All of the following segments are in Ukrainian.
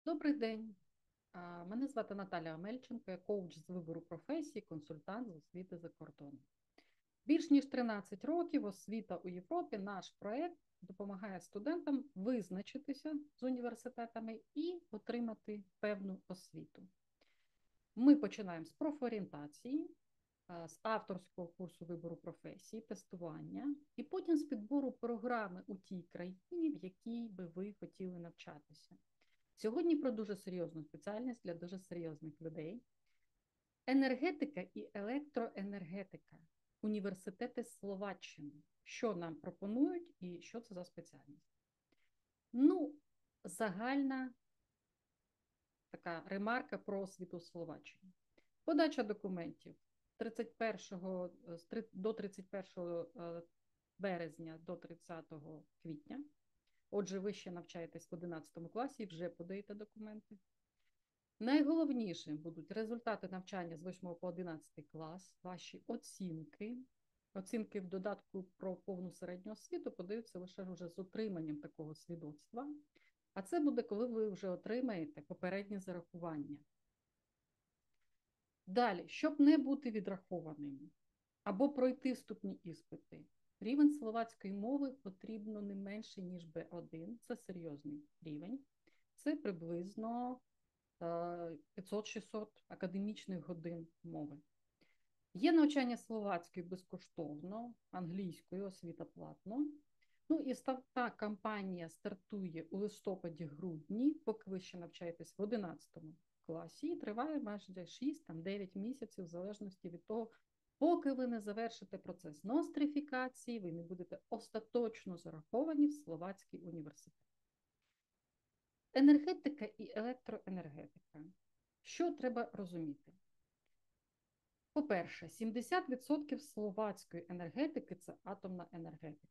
Добрий день. Мене звати Наталя Омельченко, я коуч з вибору професії, консультант з освіти за кордоном. Більш ніж 13 років освіта у Європі, наш проєкт допомагає студентам визначитися з університетами і отримати певну освіту. Ми починаємо з профорієнтації, з авторського курсу вибору професії, тестування, і потім з підбору програми у тій країні, в якій би ви хотіли навчатися. Сьогодні про дуже серйозну спеціальність для дуже серйозних людей. Енергетика і електроенергетика. Університети Словаччини. Що нам пропонують і що це за спеціальність? Загальна така ремарка про освіту в Словаччині. Подача документів до 31 березня до 30 квітня. Отже, ви ще навчаєтесь в 11 класі і вже подаєте документи. Найголовнішим будуть результати навчання з 8 по 11 клас, ваші оцінки. Оцінки в додатку про повну середню освіту подаються лише вже з отриманням такого свідоцтва. А це буде, коли ви вже отримаєте попереднє зарахування. Далі, щоб не бути відрахованим або пройти вступні іспити, рівень словацької мови потрібно не менше, ніж B1. Це серйозний рівень. Це приблизно 500-600 академічних годин мови. Є навчання словацької безкоштовно, англійською освіта платно. І та кампанія стартує у листопаді-грудні, поки ви ще навчаєтесь в 11 класі, і триває майже 6-9 місяців, в залежності від того, поки ви не завершите процес нострифікації, ви не будете остаточно зараховані в Словацький університет. Енергетика і електроенергетика. Що треба розуміти? По-перше, 70% словацької енергетики – це атомна енергетика.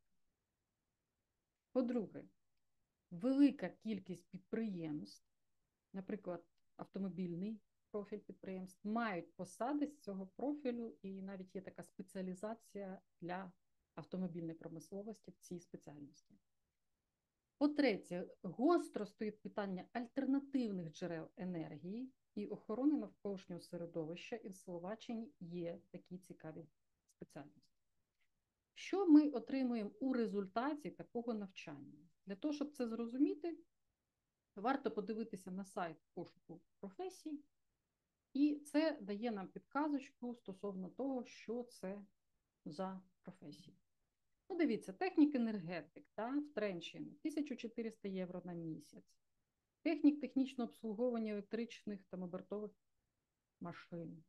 По-друге, велика кількість підприємств, наприклад, автомобільний профіль підприємств, мають посади з цього профілю, і навіть є така спеціалізація для автомобільної промисловості в цій спеціальності. По-третє, гостро стоїть питання альтернативних джерел енергії і охорони навколишнього середовища, і в Словаччині є такі цікаві спеціальності. Що ми отримуємо у результаті такого навчання? Для того, щоб це зрозуміти, варто подивитися на сайт пошуку професій, і це дає нам підказочку стосовно того, що це за професії. Дивіться, технік-енергетик в Тренчині 1400 євро на місяць. Технік технічного обслуговування електричних та обертових машин.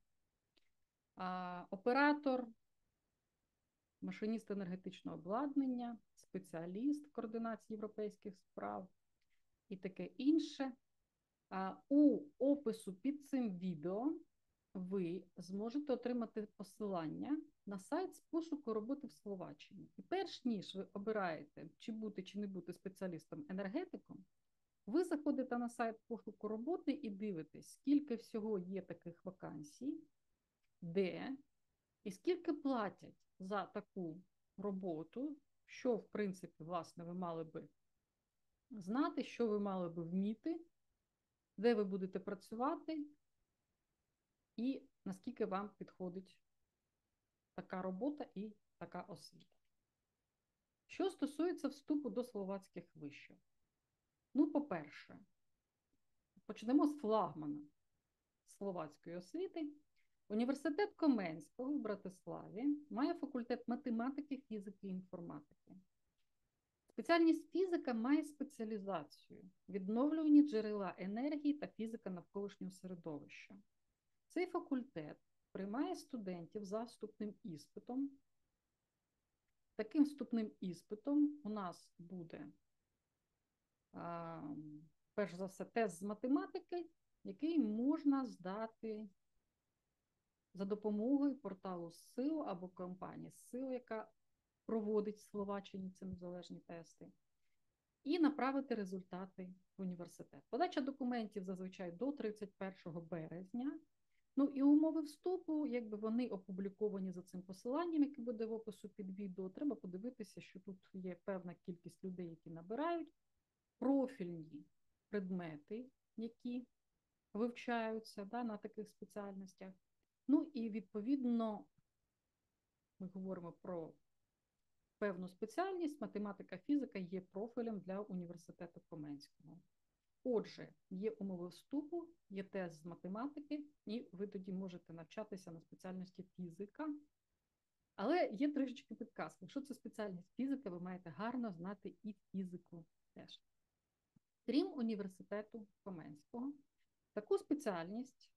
Оператор, машиніст енергетичного обладнання, спеціаліст координації європейських справ і таке інше. У опису під цим відео ви зможете отримати посилання на сайт з пошуку роботи в Словаччині. І перш ніж ви обираєте, чи бути, чи не бути спеціалістом-енергетиком, ви заходите на сайт пошуку роботи і дивитесь, скільки всього є таких вакансій, де, і скільки платять за таку роботу, що, в принципі, власне, ви мали би знати, що ви мали би вміти, де ви будете працювати, і наскільки вам підходить така робота і така освіта. Що стосується вступу до словацьких вишів. По-перше, почнемо з флагмана словацької освіти. Університет Коменського в Братиславі має факультет математики, фізики і інформатики. Спеціальність фізика має спеціалізацію – відновлювані джерела енергії та фізика навколишнього середовища. Цей факультет приймає студентів за вступним іспитом. Таким вступним іспитом у нас буде, перш за все, тест з математики, який можна здати за допомогою порталу ССИО або компанії ССИО, яка проводить в Словаччині ці незалежні тести, і направити результати в університет. Подача документів зазвичай до 31 березня. І умови вступу, вони опубліковані за цим посиланням, яке буде в опису під відео. Треба подивитися, що тут є певна кількість людей, які набирають. Профільні предмети які вивчаються, да, на таких спеціальностях. Ну і відповідно ми говоримо про певну спеціальність, математика, фізика є профілем для університету Коменського. Отже, є умови вступу, є тест з математики, і ви тоді можете навчатися на спеціальності фізика. Але є трішечки підказки. Якщо це спеціальність фізика, ви маєте гарно знати і фізику теж. Крім університету Коменського, таку спеціальність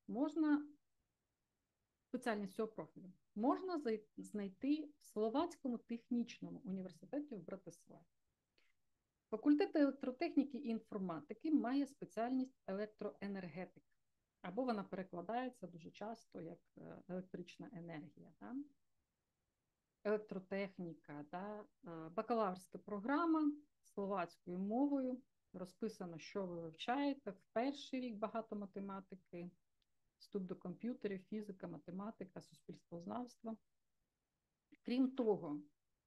цього профілю можна знайти в Словацькому технічному університеті в Братиславі. Факультет електротехніки і інформатики має спеціальність електроенергетика, або вона перекладається дуже часто як електрична енергія. Да? Електротехніка, да? Бакалаврська програма словацькою мовою, розписано, що ви вивчаєте. В перший рік багато математики, вступ до комп'ютерів, фізика, математика, суспільствознавство. Крім того,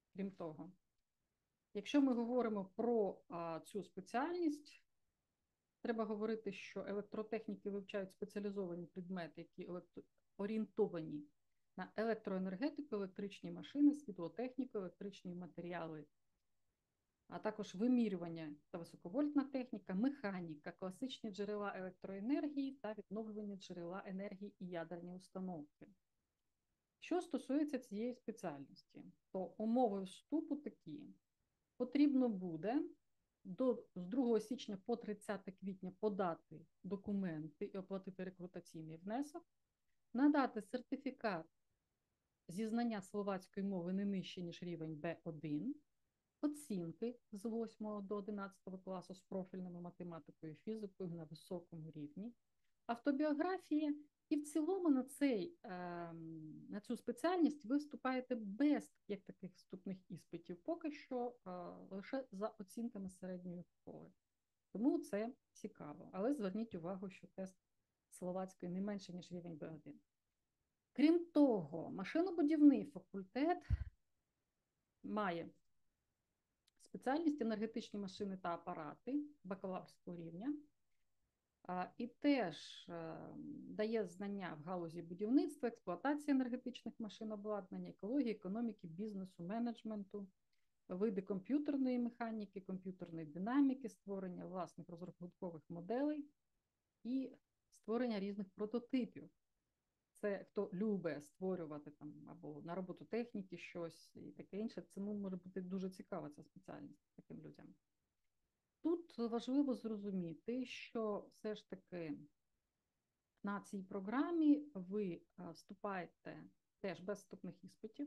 якщо ми говоримо про цю спеціальність, треба говорити, що електротехніки вивчають спеціалізовані предмети, які орієнтовані на електроенергетику, електричні машини, світлотехніку, електричні матеріали, а також вимірювання та високовольтна техніка, механіка, класичні джерела електроенергії та відновлювані джерела енергії і ядерні установки. Що стосується цієї спеціальності, то умови вступу такі. Потрібно буде з 2 січня по 30 квітня подати документи і оплатити рекрутаційний внесок, надати сертифікат зі знання словацької мови не нижче, ніж рівень Б1, оцінки з 8 до 11 класу з профільними математикою і фізикою на високому рівні, автобіографія, і в цілому на цю спеціальність ви вступаєте без як таких вступних іспитів, поки що лише за оцінками середньої школи. Тому це цікаво. Але зверніть увагу, що тест словацької не менше, ніж рівень Б1. Крім того, машинобудівний факультет має спеціальність енергетичні машини та апарати бакалаврського рівня, і теж дає знання в галузі будівництва, експлуатації енергетичних машин, обладнання, екології, економіки, бізнесу, менеджменту, види комп'ютерної механіки, комп'ютерної динаміки, створення власних розрахункових моделей і створення різних прототипів. Це хто любить створювати там або на роботу техніки щось і таке інше, цьому може бути дуже цікава ця спеціальність таким людям. Тут важливо зрозуміти, що все ж таки на цій програмі ви вступаєте теж без вступних іспитів,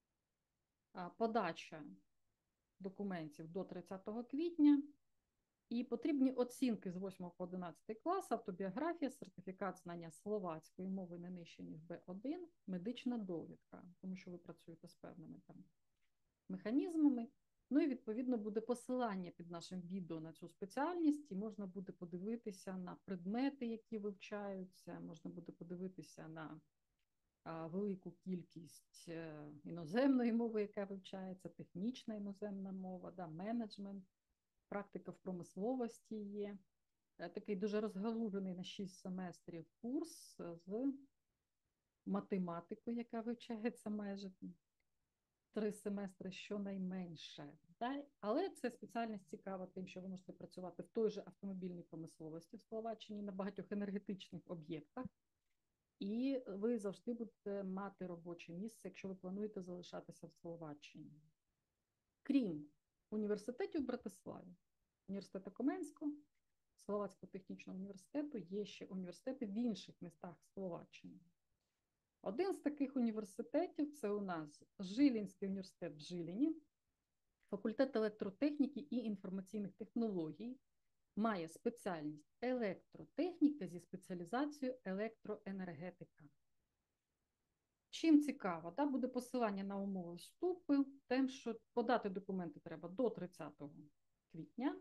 подача документів до 30 квітня, і потрібні оцінки з 8 по 11 клас, автобіографія, сертифікат знання словацької мови не нижче, ніж Б1, медична довідка, тому що ви працюєте з певними там механізмами. Ну і, відповідно, буде посилання під нашим відео на цю спеціальність, і можна буде подивитися на предмети, які вивчаються, можна буде подивитися на велику кількість іноземної мови, яка вивчається, технічна іноземна мова, да, менеджмент, практика в промисловості є. Такий дуже розгалужений на 6 семестрів курс з математикою, яка вивчається майже 3 семестри щонайменше. Але це спеціальність цікава тим, що ви можете працювати в той же автомобільній промисловості в Словаччині на багатьох енергетичних об'єктах. І ви завжди будете мати робоче місце, якщо ви плануєте залишатися в Словаччині. Крім університетів в Братиславі, університету Коменського, Словацького технічного університету, є ще університети в інших містах Словаччини. Один з таких університетів – це у нас Жилінський університет в Жиліні, факультет електротехніки і інформаційних технологій, має спеціальність електротехніка зі спеціалізацією електроенергетика. Чим цікаво, буде посилання на умови вступу, тим, що подати документи треба до 30 квітня,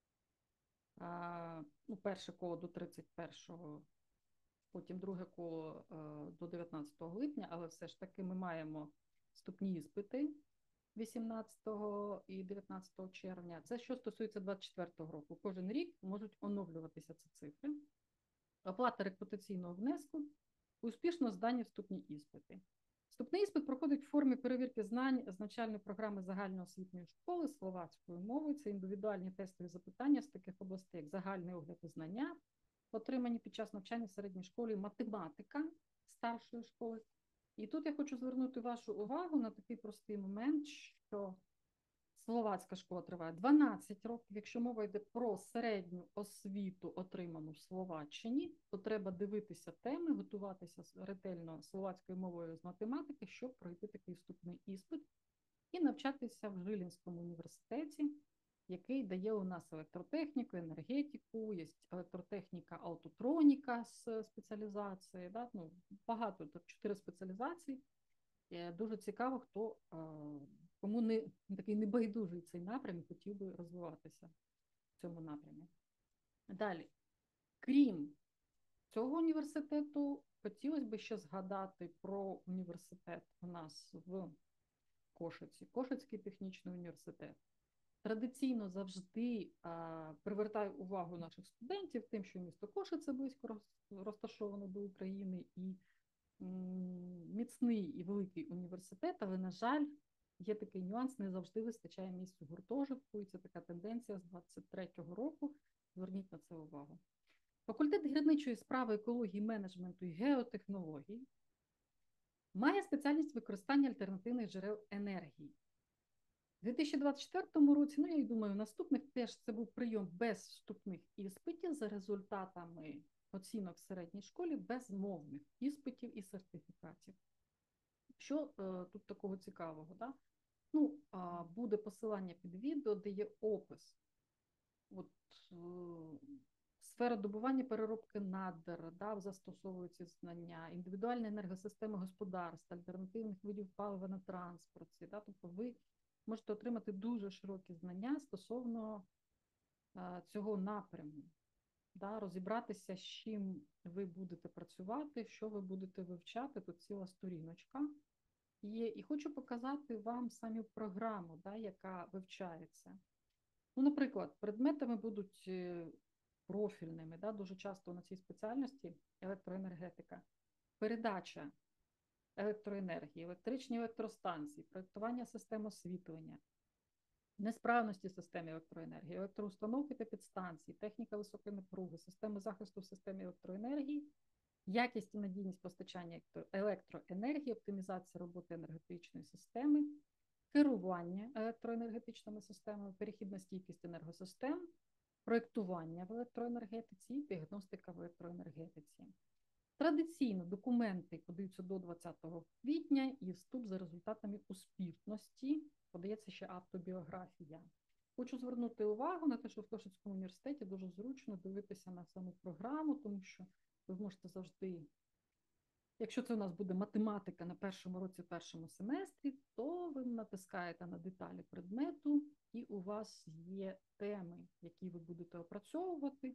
перше коло до 31-го, потім друге коло до 19 липня, але все ж таки ми маємо вступні іспити 18 і 19 червня. Це що стосується 24 року. Кожен рік можуть оновлюватися ці цифри. Оплата репутаційного внеску, успішно здані вступні іспити. Вступний іспит проходить в формі перевірки знань з навчальної програми загальноосвітньої школи словацькою мовою. Це індивідуальні тестові запитання з таких областей, як загальний огляд і знання, отримані під час навчання в середній школі, математика старшої школи. І тут я хочу звернути вашу увагу на такий простий момент, що словацька школа триває 12 років. Якщо мова йде про середню освіту, отриману в Словаччині, то треба дивитися теми, готуватися ретельно словацькою мовою з математики, щоб пройти такий вступний іспит і навчатися в Жилінському університеті, який дає у нас електротехніку, енергетику, є електротехніка, аутотроніка з спеціалізації, да? Ну, багато, 4 спеціалізації. Дуже цікаво, кому не такий небайдужий цей напрям і хотів би розвиватися в цьому напрямі. Далі, крім цього університету, хотілося б ще згадати про університет у нас в Кошиці, Кошицький технічний університет. Традиційно завжди привертаю увагу наших студентів тим, що місто Кошице близько розташовано до України і міцний і великий університет, але, на жаль, є такий нюанс, не завжди вистачає місць у гуртожитку, і це така тенденція з 23-го року. Зверніть на це увагу. Факультет гірничої справи, екології, менеджменту і геотехнологій має спеціальність використання альтернативних джерел енергії. У 2024 році, ну, я думаю, наступних теж це був прийом без вступних іспитів за результатами оцінок в середній школі, без мовних іспитів і сертифікатів. Що тут такого цікавого? Да? Ну, буде посилання під відео, де є опис. От, сфера добування переробки надр, да, застосовуються знання, індивідуальні енергосистеми господарства, альтернативних видів палива на транспорті. Да? Тобто ви можете отримати дуже широкі знання стосовно цього напряму. Да, розібратися, з чим ви будете працювати, що ви будете вивчати. Тут ціла сторіночка є. І хочу показати вам саму програму, да, яка вивчається. Ну, наприклад, предметами будуть профільними, да, дуже часто на цій спеціальності електроенергетика, передача електроенергії, електричні електростанції, проєктування систем освітлення, несправності системи електроенергії, електроустановки та підстанції, техніка високої напруги, системи захисту в системі електроенергії, якість і надійність постачання електроенергії, оптимізація роботи енергетичної системи, керування електроенергетичними системами, перехідна стійкість енергосистем, проєктування в електроенергетиці і діагностика в електроенергетиці. Традиційно документи подаються до 20 квітня і вступ за результатами успішності подається ще автобіографія. Хочу звернути увагу на те, що в Кошицькому університеті дуже зручно дивитися на саму програму, тому що ви можете завжди, якщо це у нас буде математика на першому році, першому семестрі, то ви натискаєте на деталі предмету, і у вас є теми, які ви будете опрацьовувати.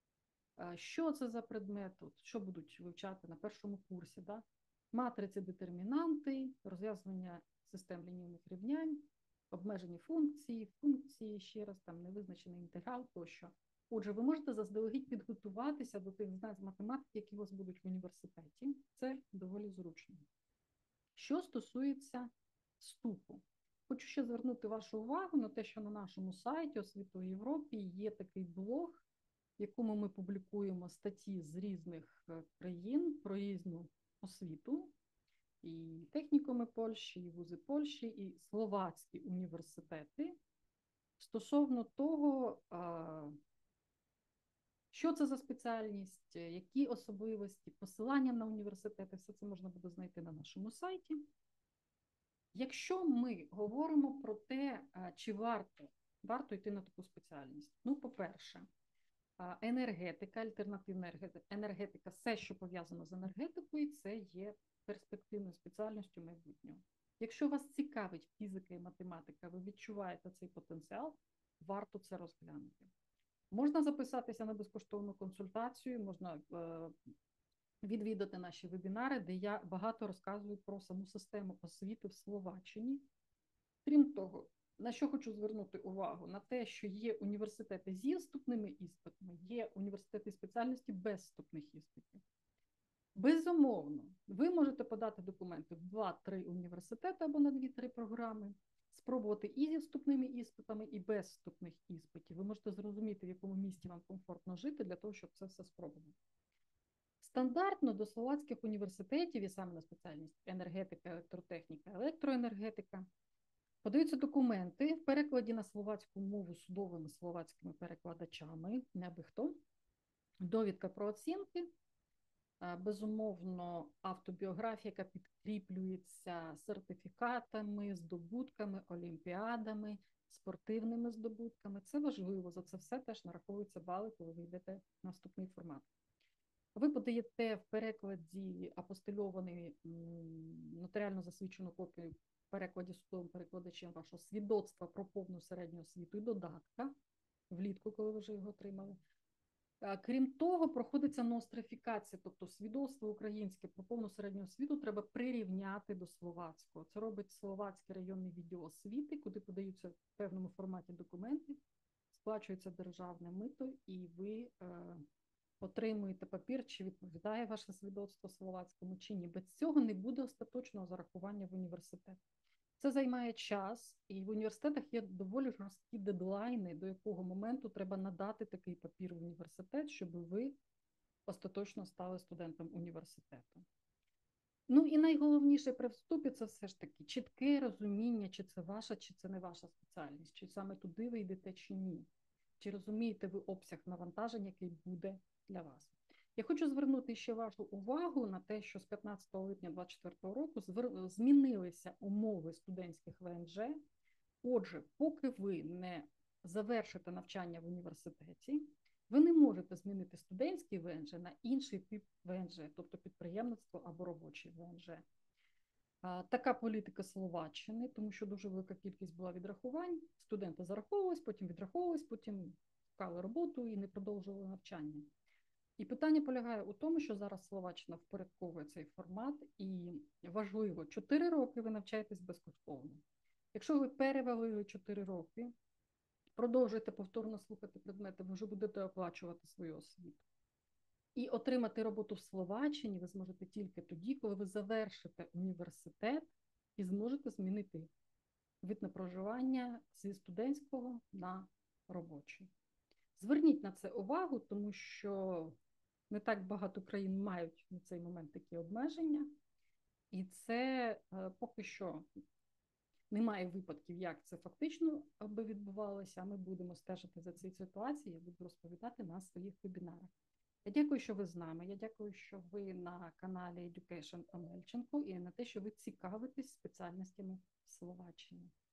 Що це за предмет, що будуть вивчати на першому курсі, да? Матриці, детермінанти, розв'язування систем лінійних рівнянь, обмежені функції, ще раз, там невизначений інтеграл тощо. Отже, ви можете заздалегідь підготуватися до тих знань з математики, які у вас будуть в університеті. Це доволі зручно. Що стосується вступу, хочу ще звернути вашу увагу на те, що на нашому сайті «Освіта у Європі» є такий блог, в якому ми публікуємо статті з різних країн про різну освіту, і технікуми Польщі, і вузи Польщі, і словацькі університети, стосовно того, що це за спеціальність, які особливості, посилання на університети, все це можна буде знайти на нашому сайті. Якщо ми говоримо про те, чи варто йти на таку спеціальність, ну, по-перше, енергетика, альтернативна енергетика, все, що пов'язано з енергетикою, це є перспективною спеціальністю майбутнього. Якщо вас цікавить фізика і математика, ви відчуваєте цей потенціал, варто це розглянути. Можна записатися на безкоштовну консультацію, можна відвідати наші вебінари, де я багато розказую про саму систему освіти в Словаччині. Крім того, на що хочу звернути увагу? На те, що є університети зі вступними іспитами, є університети спеціальності без вступних іспитів. Безумовно, ви можете подати документи в 2-3 університети або на 2-3 програми, спробувати і зі вступними іспитами, і без вступних іспитів. Ви можете зрозуміти, в якому місті вам комфортно жити, для того, щоб це все спробувати. Стандартно до словацьких університетів, і саме на спеціальність енергетика, електротехніка, електроенергетика, подаються документи в перекладі на словацьку мову судовими словацькими перекладачами, не аби хто, довідка про оцінки, безумовно, автобіографія, яка підкріплюється сертифікатами, здобутками, олімпіадами, спортивними здобутками. Це важливо, за це все теж нараховуються бали, коли ви йдете на вступний формат. Ви подаєте в перекладі апостильований нотаріально засвідчену копію в перекладі судовим перекладачем вашого свідоцтва про повну середню освіту і додатка влітку, коли ви вже його отримали. Крім того, проходиться нострифікація, тобто свідоцтво українське про повну середню освіту треба прирівняти до словацького. Це робить Словацький районний відділ освіти, куди подаються в певному форматі документи, сплачується державне мито, і ви отримуєте папір, чи відповідає ваше свідоцтво словацькому, чи ні. Без цього не буде остаточного зарахування в університет. Це займає час, і в університетах є доволі жорсткі дедлайни, до якого моменту треба надати такий папір в університет, щоб ви остаточно стали студентом університету. Ну і найголовніше при вступі – це все ж таки чітке розуміння, чи це ваша, чи це не ваша спеціальність, чи саме туди ви йдете, чи ні. Чи розумієте ви обсяг навантажень, який буде для вас. Я хочу звернути ще вашу увагу на те, що з 15 липня 2024 року змінилися умови студентських ВНЖ. Отже, поки ви не завершите навчання в університеті, ви не можете змінити студентський ВНЖ на інший тип ВНЖ, тобто підприємництво або робочий ВНЖ. Така політика Словаччини, тому що дуже велика кількість була відрахувань, студенти зараховувались, потім відраховувались, потім шукали роботу і не продовжували навчання. І питання полягає у тому, що зараз Словаччина впорядковує цей формат, і важливо, 4 роки ви навчаєтесь безкоштовно. Якщо ви перевалили 4 роки, продовжуєте повторно слухати предмети, ви вже будете оплачувати свою освіту. І отримати роботу в Словаччині ви зможете тільки тоді, коли ви завершите університет і зможете змінити вид на проживання зі студентського на робочий. Зверніть на це увагу, тому що не так багато країн мають на цей момент такі обмеження. І це поки що немає випадків, як це фактично би відбувалося, а ми будемо стежити за цією ситуацією, я буду розповідати на своїх вебінарах. Я дякую, що ви з нами, я дякую, що ви на каналі Education Омельченко і на те, що ви цікавитесь спеціальностями в Словаччині.